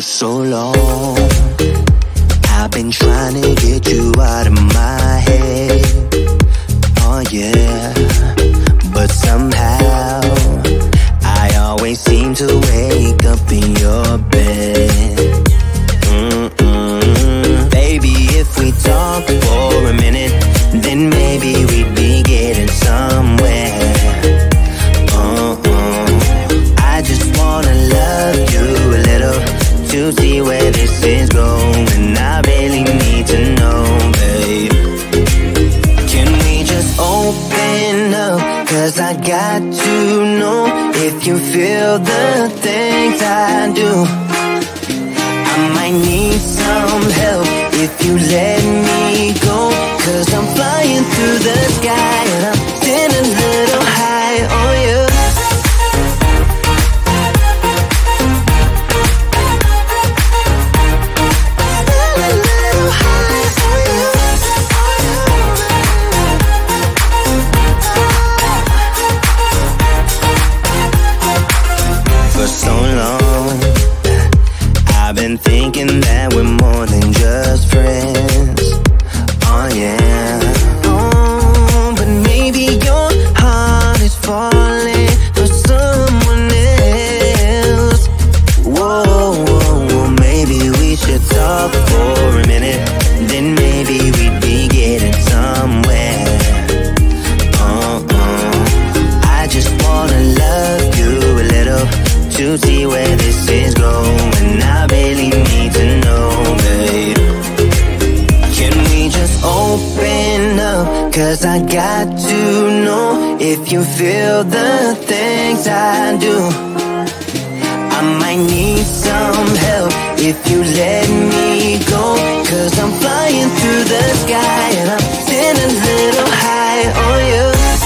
so long. I've been trying to get you out of my head. Oh yeah, but somehow I always seem to wake up in your bed. Baby, if we talk for a minute, then maybe we'd be getting somewhere. I just wanna love you a little to see where this is going. I really need to know, babe. Can we just open up? 'Cause I got to know if you feel the things I do. I might need some help if you let me go. 'Cause I'm flying through the sky and I'm getting a little high on you. For so long, I've been thinking that we're more than just friends. Oh yeah. Oh, but maybe your heart is falling for someone else. Whoa, maybe we should talk for a minute. Then maybe we'd be getting somewhere. I just wanna love you a little to see where this is going. I really need to know, babe. Can we just open up? 'Cause I got to know if you feel the things I do. I might need some help if you let me go. 'Cause I'm flying through the sky and I'm getting a little high on you.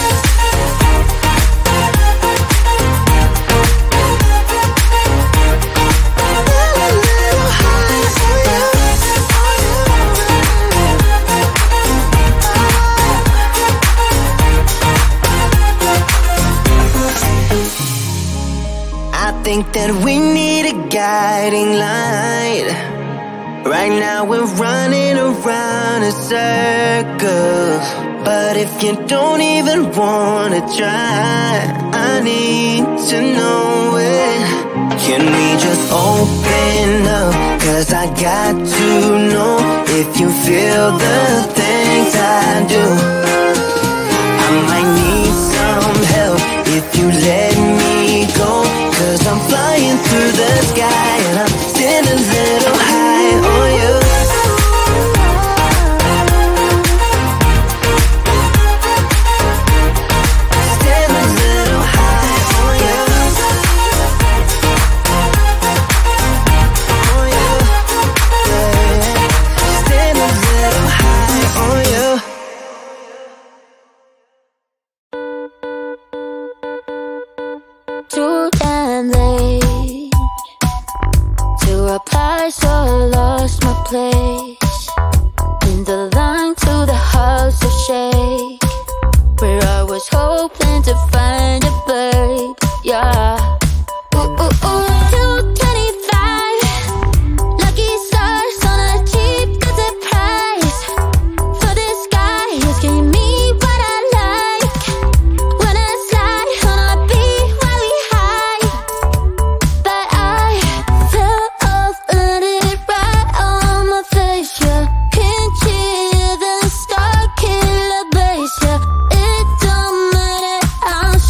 I think that we need a guiding light. Right now we're running around in circles. But if you don't even wanna try, I need to know it. Can we just open up? 'Cause I got to know if you feel the things I do. I might need some help if you let me go. 'Cause I'm flying through the sky and I'm getting a little high on you. Getting a little high on you. On you. Yeah. Getting a little high on you. Too damn late to apply, so I lost my place in the line to the house of shake, where I was hoping to find a bird. Yeah. Ooh, ooh, ooh. 225 lucky stars on a cheap visit price. For this guy, he's giving me what I like. When I slide on a beat while we high, but I fell off and it right on my face. Yeah, can't hear the star killer bass. Yeah, it don't matter, I'm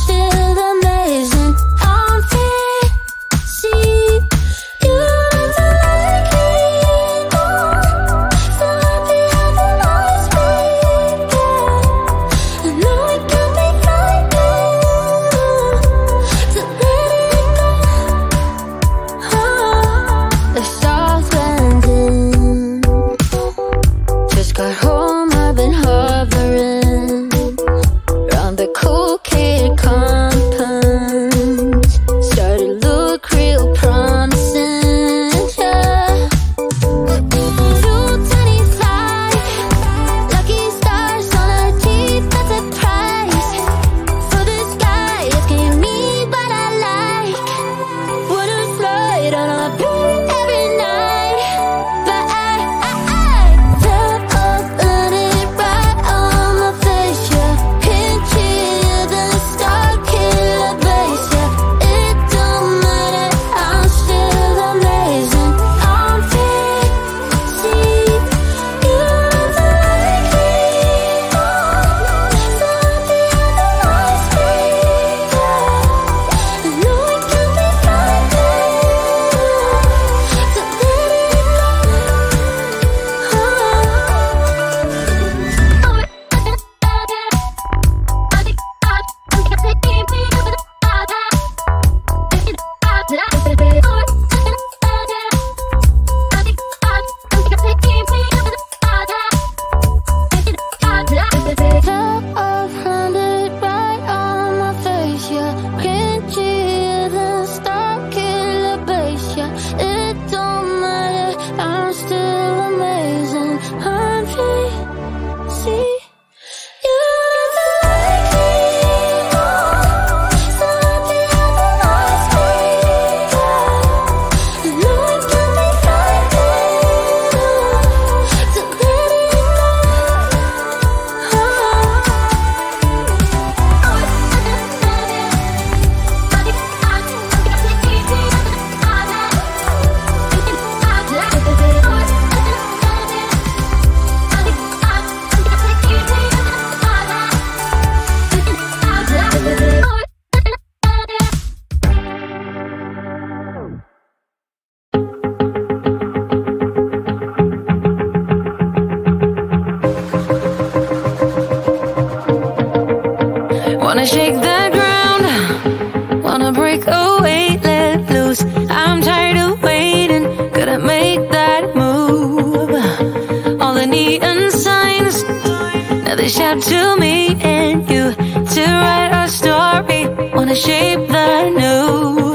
Wanna shake the ground, wanna break away, let loose. I'm tired of waiting, gotta make that move. All the neon signs, now they shout to me and you to write our story. Wanna shape the new.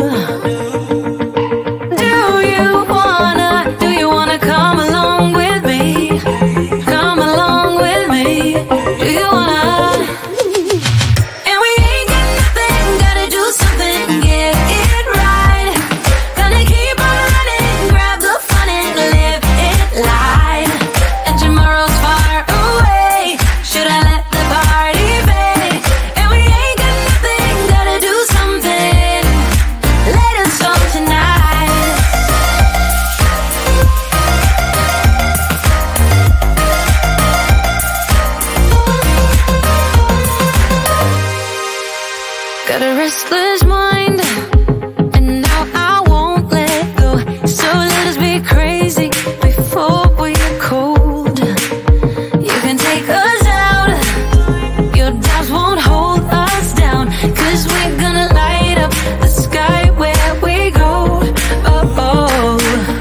Do you wanna come along with me? Come along with me. Do you wanna? And we ain't got nothing, gotta do something, get it right. Gonna keep on running, grab the fun and live it light. And tomorrow's far away, should I let the party fade? And we ain't got nothing, gotta do something, let us on tonight. Got a restless mind, and now I won't let go. So let us be crazy before we get cold. You can take us out, your doubts won't hold us down. 'Cause we're gonna light up the sky where we go. Oh, oh.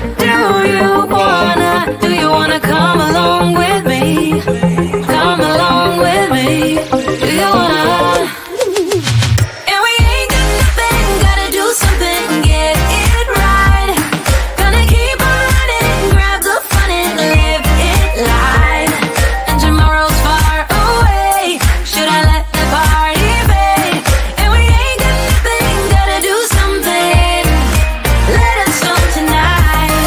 Do you wanna come along with me? Come along with me. Do you wanna? And we ain't got nothing, gotta do something, get it right. Gonna keep on running, grab the fun and live it light. And tomorrow's far away, should I let the party fade? And we ain't got nothing, gotta do something, let us on tonight.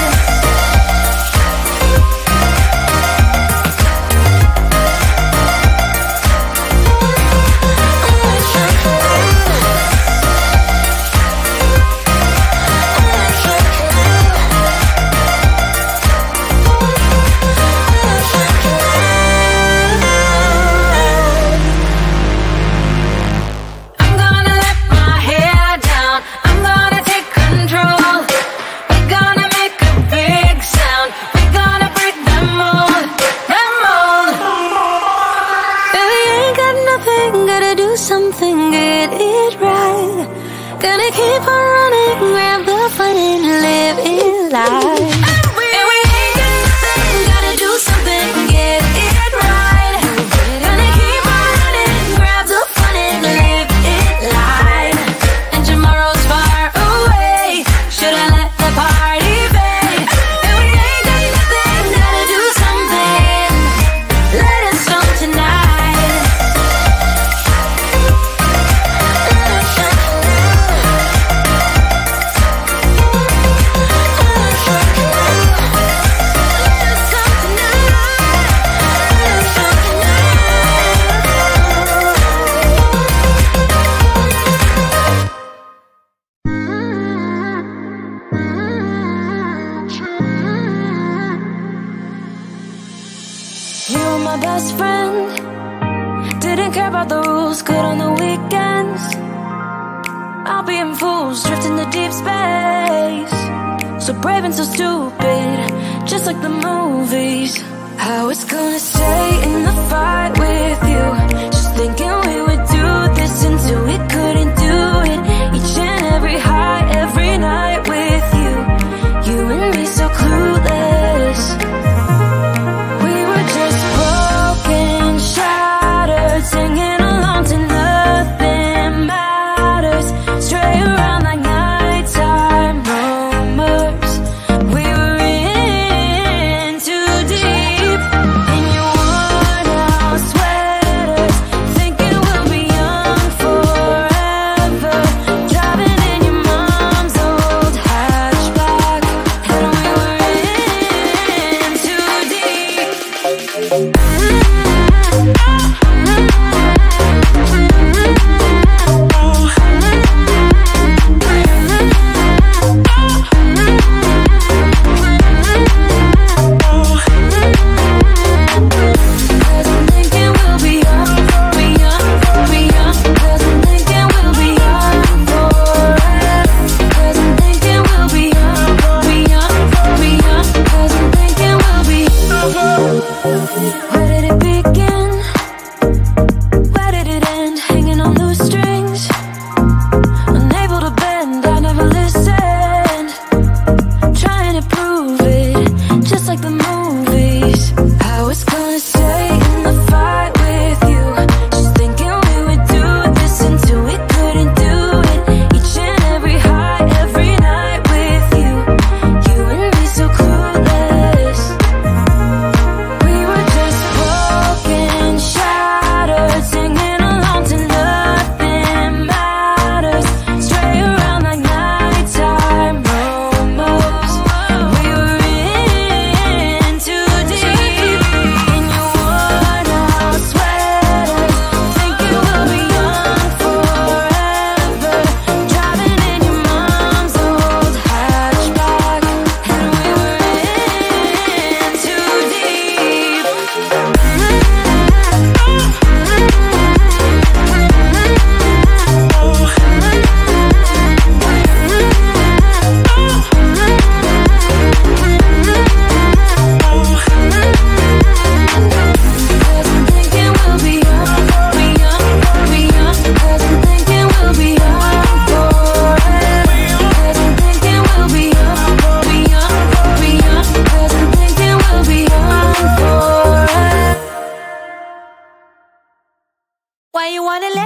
I'm gonna let my hair down, I'm gonna take control. We're gonna make a big sound, we're gonna break them mold, them mold. Baby, ain't got nothing, gotta do something, get it right. Gonna keep on running, grab the fun and live it life. And we ain't got nothing, gotta do something, get it right. Gonna keep on running, grab the fun and live it light. And tomorrow's far away, should I let the party fade? And we ain't got nothing, gotta do something, let us on tonight. You were my best friend, didn't care about the rules, good on the weekends. I'll be in fools, drifting to deep space. So brave and so stupid, just like the movies. How it's gonna stay in the fight with you, just thinking we would do this until we couldn't do it. Each and every high, every night with you, you and me so clueless. We were just broken, shattered, singing along to nothing matters. Stray around like nighttime rumors. We were in too deep, in your worn out sweaters.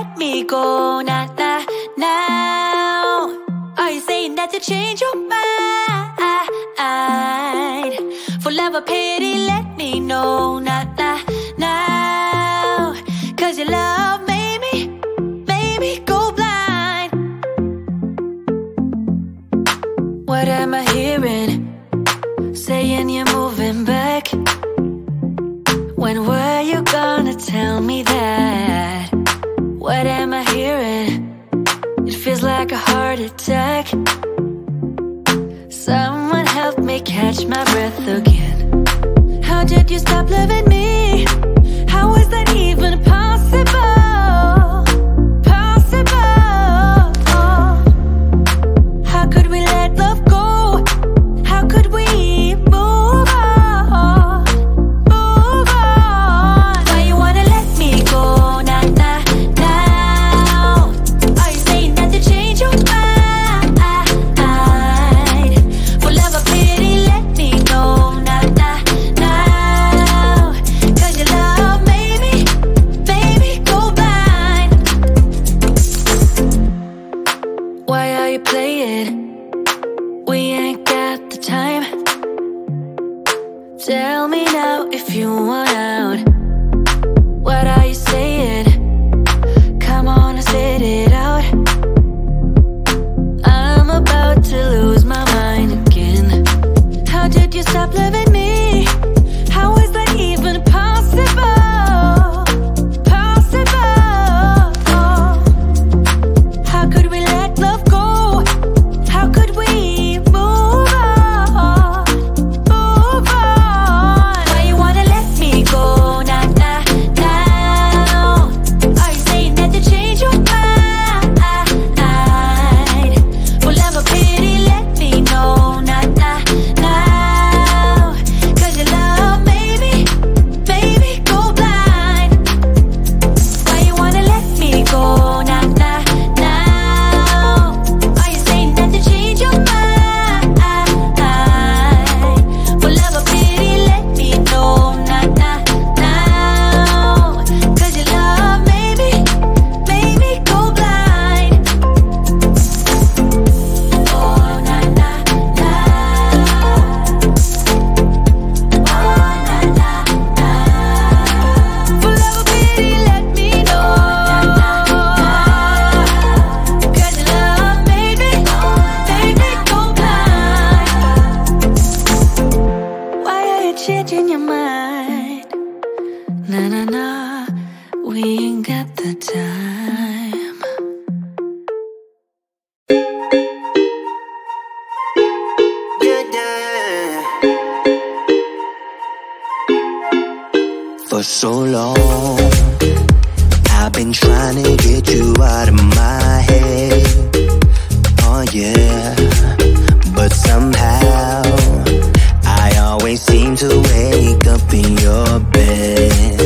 let me go now, now, now? Are you saying that you change your mind? For love or pity, let me know now, now, now. Cause your love made me go blind. What am I hearing? Saying you're moving back. When were you gonna tell me that? What am I hearing? It feels like a heart attack. Someone help me catch my breath again. How did you stop loving me? How is that even possible? Possible? How could we let love go? How could we move on? Move on. Why you wanna let me go now, now, now? Are you saying that to change your mind? For love or pity, let me know now, now, now. Cause your love made me go blind. Why are you playing? We ain't got the time. Tell me now if you want out. What are you saying? Come on and spit it out. I'm about to lose my mind again. How did you stop loving me? How is that even possible? Possible? How could we let love go? How could we move on? Move on. Why you wanna let me go now, now, now? Are you saying that to change your mind? For love or pity, let me know now, now, now. Cause your love made me go blind. Why you wanna let me go now, now, now? Are you saying that to change your mind? For love or pity, let me know now, now, now. Cause your love made me go blind. Oh, na, na, na. Oh, na, na, na. For love or pity, let me know. Cause your love made me go blind. Why are you changing your mind? Na na na, we ain't got the time. Yeah, yeah. For so long, I've been trying to get you out of my head. Oh yeah, but somehow I always seem to wake up in your bed.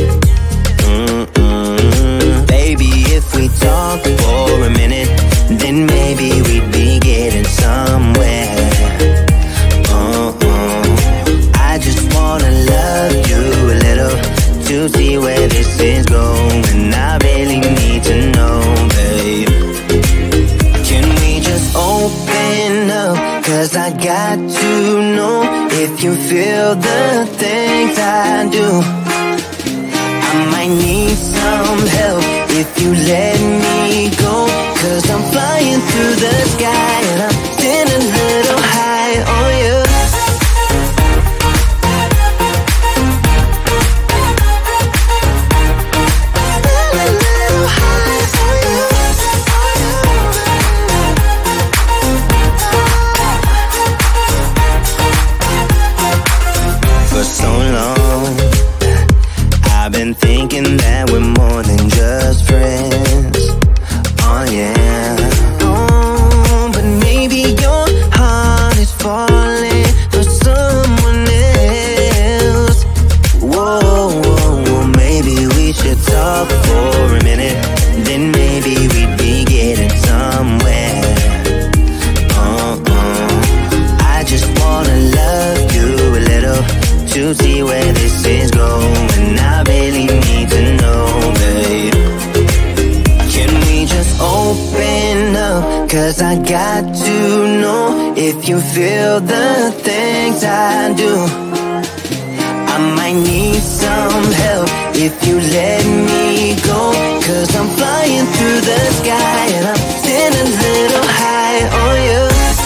Baby, if we talk for a minute, then maybe we'd be getting somewhere. I just wanna love you a little to see where this is going. I really need to know, babe. Can we just open up? Cause I got to know if you feel the things I do. I might need some help if you let me go. Cause I'm flying through the sky and I'm getting a little high on you. Still a little high on you. For so long, I've been thinking that we're more than just friends. Oh yeah. Oh, but 'cause I got to know if you feel the things I do. I might need some help if you let me go, 'cause I'm flying through the sky and I'm still a little high on you.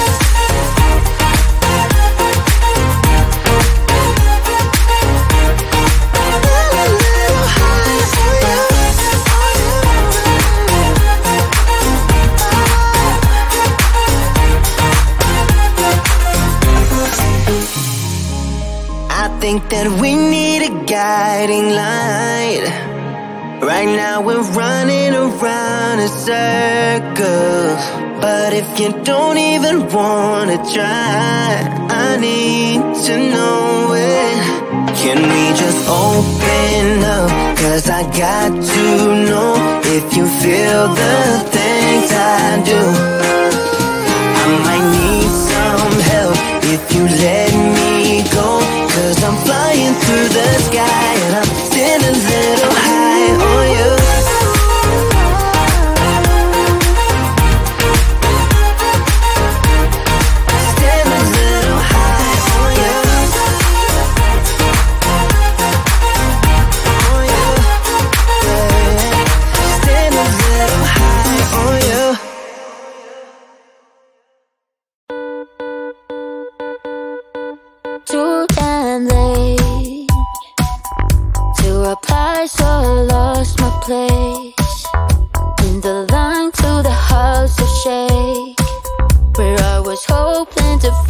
I think that we need a guiding light. Right now we're running around in circles, but if you don't even wanna try, I need to know it. Can we just open up? 'Cause I got to know if you feel the things I do. I might need some help if you let me go, 'cause I'm flying through the sky and I'm still a little high on you. Still a little high on you. On you. Yeah. Still a little high on you. Too damn late to reply, so I lost my place in the line to the house of shake, where I was hoping to